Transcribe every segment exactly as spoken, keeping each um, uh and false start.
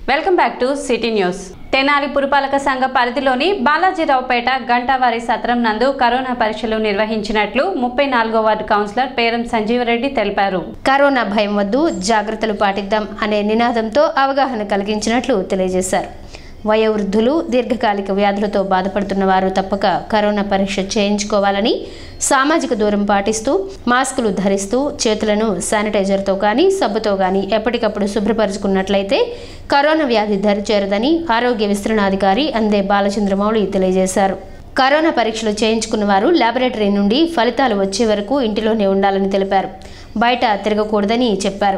Welcome back to city news. Tenali పురపాలక సంఘ పరిధిలోని బాలాజీరావుపేట గంటావారి సత్రం నందు కరోనా పరీక్షలు నిర్వహించినట్లు ముప్పై నాలుగో వార్డు కౌన్సిలర్ పేరం సంజీవరెడ్డి తెలిపారు. కరోనా భయం వద్దు, జాగ్రత్తలు పాటిద్దాం అనే నినాదంతో అవగాహన కలిగించినట్లు తెలియజేశారు. వయోవృద్ధులు, దీర్ఘకాలిక వ్యాధులతో బాధపడుతున్న వారు తప్పక కరోనా పరీక్ష చేయించుకోవాలని, సామాజిక దూరం పాటిస్తూ మాస్కులు ధరిస్తూ చేతులను శానిటైజర్తో కానీ సబ్బుతో కానీ ఎప్పటికప్పుడు శుభ్రపరుచుకున్నట్లయితే కరోనా వ్యాధి దరిచేరదని ఆరోగ్య విస్తరణాధికారి అందే బాలచంద్రమౌళి తెలియజేశారు. కరోనా పరీక్షలు చేయించుకున్న వారు ల్యాబొరేటరీ నుండి ఫలితాలు వచ్చే వరకు ఇంటిలోనే ఉండాలని తెలిపారు. బయట తిరగకూడదని చెప్పారు.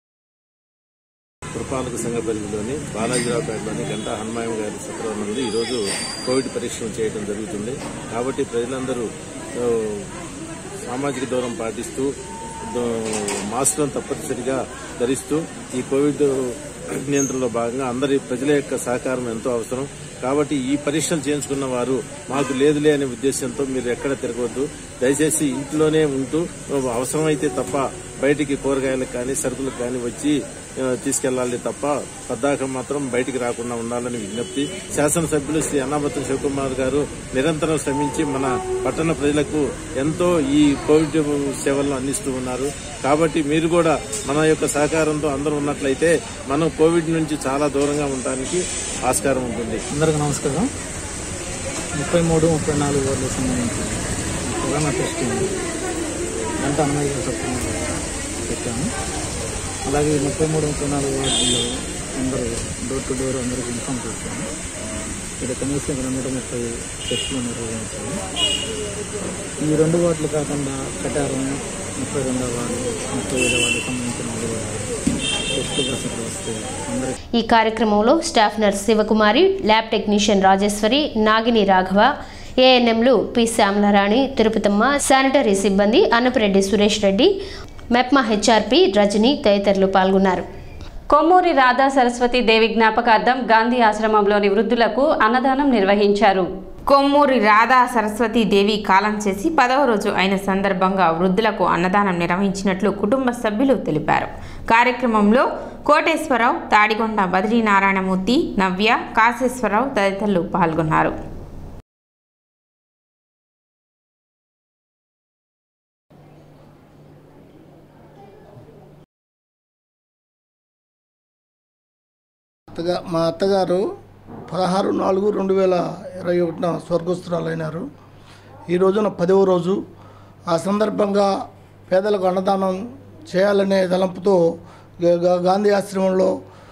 పురపాలక సంఘ పరిధిలోని బాలాజీరావుపేటలోని గంటా హనుమాయం గారి సత్రం నుండి ఈరోజు కోవిడ్ పరీక్షలు చేయడం జరుగుతుంది. కాబట్టి ప్రజలందరూ సామాజిక దూరం పాటిస్తూ మాస్కులను తప్పనిసరిగా ధరిస్తూ ఈ కోవిడ్ నియంత్రణలో భాగంగా అందరి ప్రజల యొక్క సహకారం ఎంతో అవసరం. కాబట్టి ఈ పరీక్షలు చేయించుకున్న వారు మాకు లేదులే అనే ఉద్దేశంతో మీరు ఎక్కడ తిరగవద్దు. దయచేసి ఇంట్లోనే ఉంటూ అవసరమైతే తప్ప బయటికి కూరగాయలకు కానీ సరుకులకు కానీ వచ్చి తీసుకెళ్లాలి తప్ప పద్దాక మాత్రం బయటికి రాకుండా ఉండాలని విజ్ఞప్తి. శాసనసభ్యులు శ్రీ అన్నాబత్తుని శివకుమార్ గారు నిరంతరం శ్రమించి మన పట్టణ ప్రజలకు ఎంతో ఈ కోవిడ్ సేవలను అందిస్తూ ఉన్నారు. కాబట్టి మీరు కూడా మన యొక్క సహకారంతో అందరూ ఉన్నట్లయితే మనం కోవిడ్ నుంచి చాలా దూరంగా ఉండడానికి ఆస్కారం ఉంటుంది. అందరికీ నమస్కారం. ముప్పై మూడు ముప్పై నాలుగు వార్డులకు సంబంధించి కరోనా టెస్టింగ్ గంట అన్నయ్య పెట్టాము. అలాగే ముప్పై మూడు ముప్పై నాలుగు వార్డుల్లో అందరూ డోర్ టు డోర్ అందరికీ ఇన్ఫామ్ చేశాము. ఇక్కడ కనీసం రెండు వందల ముప్పై టెస్టులు నిర్వహించాము. ఈ రెండు వార్డులు కాకుండా కటారం ముప్పై రెండవ వార్డు ముప్పై ఐదవ వార్డుకు సంబంధించిన ఈ కార్యక్రమంలో staff nurse Sivakumari, lab technician Rajeswari, Nagini Raghava, ఏఎన్ఎంలు పి శ్యామలారాణి, తిరుపతమ్మ, శానిటరీ సిబ్బంది అన్నపరెడ్డి సురేష్ రెడ్డి, మెప్మా హెచ్ఆర్పి రజని తదితరులు పాల్గొన్నారు. కొమ్మూరి రాధా సరస్వతి దేవి జ్ఞాపకార్థం గాంధీ ఆశ్రమంలోని వృద్ధులకు అన్నదానం నిర్వహించారు. కొమ్మూరి రాధా సరస్వతి దేవి కాలం చేసి పదవ రోజు అయిన సందర్భంగా వృద్ధులకు అన్నదానం నిర్వహించినట్లు కుటుంబ సభ్యులు తెలిపారు. కార్యక్రమంలో కోటేశ్వరరావు, తాడికొండ బద్రీనారాయణమూర్తి, నవ్య, కాశేశ్వరరావు తదితరులు పాల్గొన్నారు. మా అత్తగారు పదహారు నాలుగు రెండు వేల ఇరవై ఒకటిన స్వర్గస్థురాలైనారు. ఈ రోజున పదవ రోజు. ఆ సందర్భంగా పేదలకు అన్నదానం చేయాలనే తలంపుతో గాంధీ ఆశ్రమంలో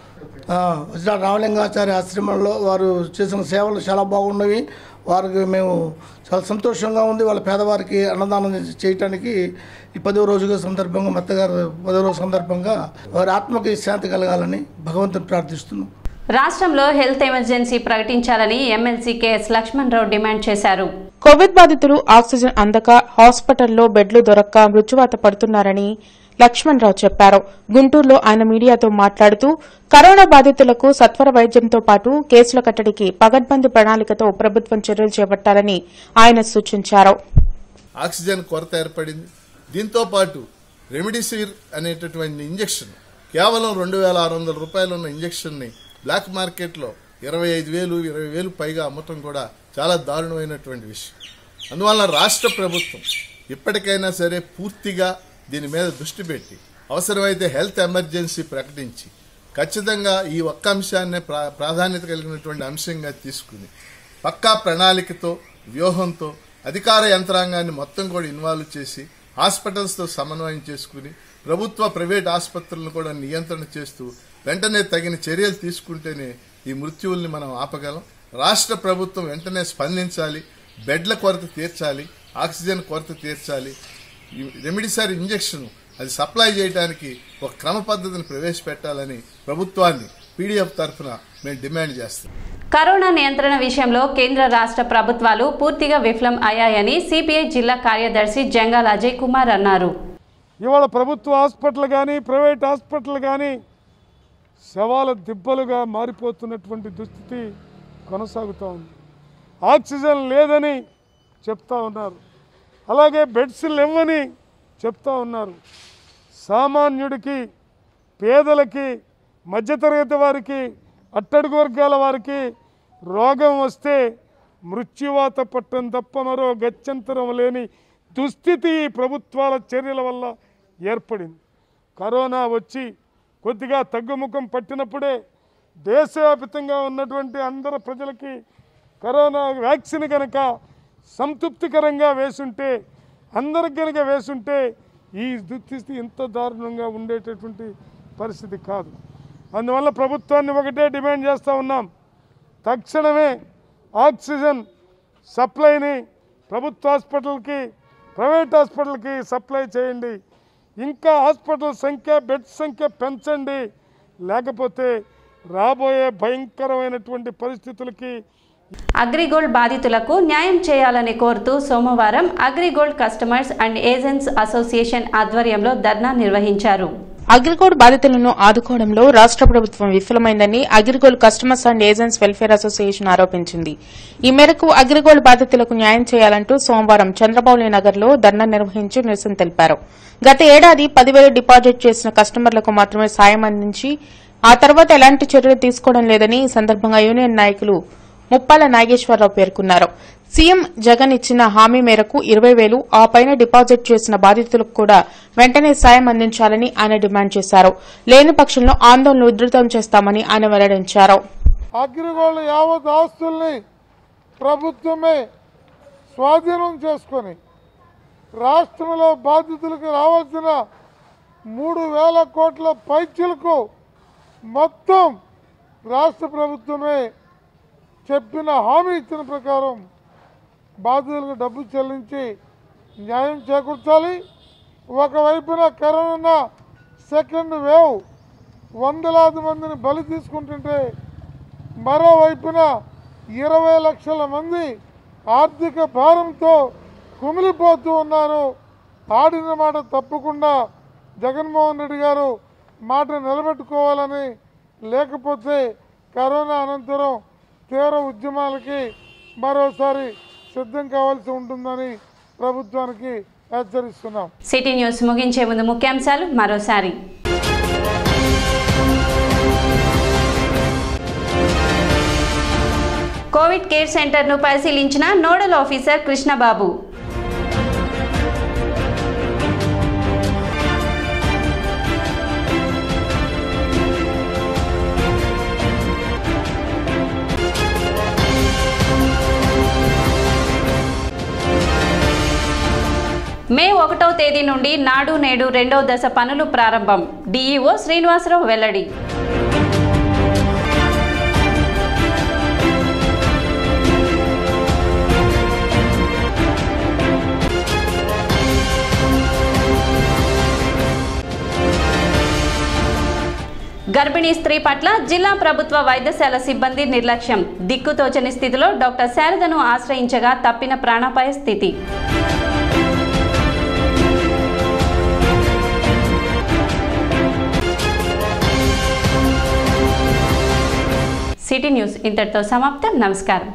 వజ్ర రామలింగాచార్య ఆశ్రమంలో వారు చేసిన సేవలు చాలా బాగున్నవి. వారికి మేము చాలా సంతోషంగా ఉంది. వాళ్ళ పేదవారికి అన్నదానం చేయటానికి ఈ పదవ రోజుగా సందర్భంగా మత్తగారు పదవ రోజు సందర్భంగా వారి ఆత్మకి శాంతి కలగాలని భగవంతుని ప్రార్థిస్తున్నాం. రాష్ట్రంలో హెల్త్ ఎమర్జెన్సీ ప్రకటించాలని MLC K S Lakshman Rao demand చేశారు. కోవిడ్ బాధితులు ఆక్సిజన్ అందక హాస్పిటల్లో బెడ్లు దొరక్క మృత్యువాత పడుతున్నారని లక్ష్మణ్ రావు చెప్పారు. గుంటూరులో ఆయన మీడియాతో మాట్లాడుతూ కరోనా బాధితులకు సత్వర వైద్యంతో పాటు కేసుల కట్టడికి పగడ్బందీ ప్రణాళికతో ప్రభుత్వం చర్యలు చేపట్టాలని ఆయన సూచించారు. ఆక్సిజన్ కొరత ఏర్పడింది. దీంతో పాటు రెమిడిసివిర్ అనేటటువంటి ఇంజెక్షన్ కేవలం రెండు వేల ఆరు వందల రూపాయలు ఉన్న ఇంజెక్షన్ ని బ్లాక్ మార్కెట్లో ఇరవై ఐదు వేలు ఇరవై వేలు పైగా అమ్మటం కూడా చాలా దారుణమైనటువంటి విషయం. అందువల్ల రాష్ట్ర ప్రభుత్వం ఇప్పటికైనా సరే పూర్తిగా దీని మీద దృష్టి పెట్టి అవసరమైతే హెల్త్ ఎమర్జెన్సీ ప్రకటించి ఖచ్చితంగా ఈ ఒక్క అంశాన్నే ప్రాధాన్యత కలిగినటువంటి అంశంగా తీసుకుని పక్కా ప్రణాళికతో వ్యూహంతో అధికార యంత్రాంగాన్ని మొత్తం కూడా ఇన్వాల్వ్ చేసి హాస్పిటల్స్తో సమన్వయం చేసుకుని ప్రభుత్వ ప్రైవేట్ ఆసుపత్రులను కూడా నియంత్రణ చేస్తూ వెంటనే తగిన చర్యలు తీసుకుంటేనే ఈ మృత్యువుల్ని మనం ఆపగలం. రాష్ట్ర ప్రభుత్వం వెంటనే స్పందించాలి. బెడ్ల కొరత తీర్చాలి, ఆక్సిజన్ కొరత తీర్చాలి. రెమిడిసివిర్ ఇంజెక్షన్ అది సప్లై చేయడానికి ఒక క్రమ పద్ధతిని ప్రవేశపెట్టాలని ప్రభుత్వాన్ని పీడీఎఫ్ తరఫున మేము డిమాండ్ చేస్తాం. కరోనా నియంత్రణ విషయంలో కేంద్ర రాష్ట్ర ప్రభుత్వాలు పూర్తిగా విఫలం అయ్యాయని సిపిఐ జిల్లా కార్యదర్శి జంగాల అజయ్ కుమార్ అన్నారు. ఇవాళ ప్రభుత్వ హాస్పిటల్ కానీ ప్రైవేట్ హాస్పిటల్ కానీ శవాల దిబ్బలుగా మారిపోతున్నటువంటి దుస్థితి కొనసాగుతూ ఉంది. ఆక్సిజన్ లేదని చెప్తా ఉన్నారు, అలాగే బెడ్స్ లేవని చెప్తా ఉన్నారు. సామాన్యుడికి, పేదలకి, మధ్యతరగతి వారికి అట్టడుగు వర్గాల వారికి రోగం వస్తే మృత్యువాత పట్టం తప్ప మరో గత్యంతరం లేని దుస్థితి ప్రభుత్వాల చర్యల వల్ల ఏర్పడింది. కరోనా వచ్చి కొద్దిగా తగ్గుముఖం పట్టినప్పుడే దేశవ్యాప్తంగా ఉన్నటువంటి అందరు ప్రజలకి కరోనా వ్యాక్సిన్ కనుక సంతృప్తికరంగా వేసుంటే, అందరికి కనుక వేసుంటే ఈ దుస్థితి ఇంత దారుణంగా ఉండేటటువంటి పరిస్థితి కాదు. అందువల్ల ప్రభుత్వాన్ని ఒకటే డిమాండ్ చేస్తూ ఉన్నాం, తక్షణమే ఆక్సిజన్ సప్లైని ప్రభుత్వ హాస్పిటల్కి, ప్రైవేట్ హాస్పిటల్కి సప్లై చేయండి. ఇంకా హాస్పిటల్ సంఖ్య, బెడ్ సంఖ్య పెంచండి. లేకపోతే రాబోయే భయంకరమైనటువంటి పరిస్థితులకి. అగ్రిగోల్డ్ బాధితులకు న్యాయం చేయాలని కోరుతూ సోమవారం AgriGold customers and agents association ఆధ్వర్యంలో ధర్నా నిర్వహించారు. అగ్రిగోల్డ్ బాధితులను ఆదుకోవడంలో రాష్ట్ర ప్రభుత్వం విఫలమైందని AgriGold customers and agents welfare association ఆరోపించింది. ఈ మేరకు అగ్రిగోల్డ్ బాధితులకు న్యాయం చేయాలంటూ సోమవారం చంద్రబాబు నగర్లో ధర్నా నిర్వహించి నిరసన తెలిపారు. గత ఏడాది పదివేలు డిపాజిట్ చేసిన కస్టమర్లకు మాత్రమే సాయం అందించి ఆ తర్వాత ఎలాంటి చర్యలు తీసుకోవడం లేదని ఈ సందర్భంగా యూనియన్ నాయకులు ముప్పాల నాగేశ్వరరావు పేర్కొన్నారు. సీఎం జగన్ ఇచ్చిన హామీ మేరకు ఇరవై వేలు ఆ పైన డిపాజిట్ చేసిన బాధితులకు కూడా వెంటనే సాయం అందించాలని ఆయన డిమాండ్ చేశారు. లేని పక్షంలో ఆందోళన ఉధృతం చేస్తామని ఆయన వెల్లడించారు. అగ్రిగోల్డ్ యావత్ ఆస్తుల్ని ప్రభుత్వమే స్వాధీనం చేసుకుని రాష్ట్రంలో బాధితులకు రావాల్సిన మూడు వేల కోట్ల పైచీలకు మొత్తం రాష్ట్ర ప్రభుత్వమే చెప్పిన హామీ ఇచ్చిన ప్రకారం బాధితులకు డబ్బు చెల్లించి న్యాయం చేకూర్చాలి. ఒకవైపున కరోనా సెకండ్ వేవ్ వందలాది మందిని బలి తీసుకుంటుంటే, మరోవైపున ఇరవై లక్షల మంది ఆర్థిక భారంతో కుమిలిపోతూ ఉన్నారు. ఆడిన మాట తప్పకుండా జగన్మోహన్ రెడ్డి గారు మాట నిలబెట్టుకోవాలని, లేకపోతే కరోనా అనంతరం తీవ్ర ఉద్యమాలకి మరోసారి సిద్ధం కావాల్సి ఉంటుందని ప్రభుత్వానికి హెచ్చరిస్తున్నాం. సిటీ న్యూస్ ముగించే ముందు ముఖ్యాంశాలు మరోసారి. కోవిడ్ కేర్ సెంటర్ను పరిశీలించిన నోడల్ ఆఫీసర్ కృష్ణబాబు. మే ఒకటవ తేదీ నుండి నాడు నేడు రెండవ దశ పనులు ప్రారంభం. డీఈఓ శ్రీనివాసరావు వెల్లడి. గర్భిణీ స్త్రీ పట్ల జిల్లా ప్రభుత్వ వైద్యశాల సిబ్బంది నిర్లక్ష్యం. దిక్కుతోచని స్థితిలో డాక్టర్ శారదను ఆశ్రయించగా తప్పిన ప్రాణాపాయ స్థితి. సిటీ న్యూస్ ఇంతటితో సమాప్తం. నమస్కారం.